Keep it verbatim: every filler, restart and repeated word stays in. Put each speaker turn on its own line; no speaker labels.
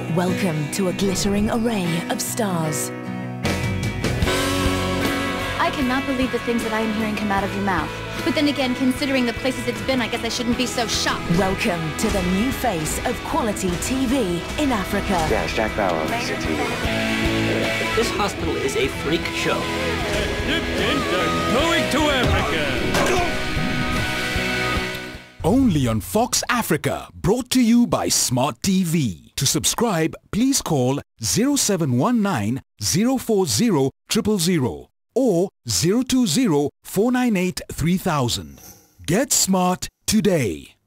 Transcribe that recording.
Welcome to a glittering array of stars.
I cannot believe the things that I am hearing come out of your mouth. But then again, considering the places it's been, I guess I shouldn't be so shocked.
Welcome to the new face of quality T V in Africa.
Yeah, it's Jack Bauer on C T V.
This hospital is a freak show.
Going to Africa!
Only on Fox Africa, brought to you by Smart T V. To subscribe, please call zero seven one nine, zero four zero, zero zero zero or zero two zero, four nine eight, three thousand. Get smart today.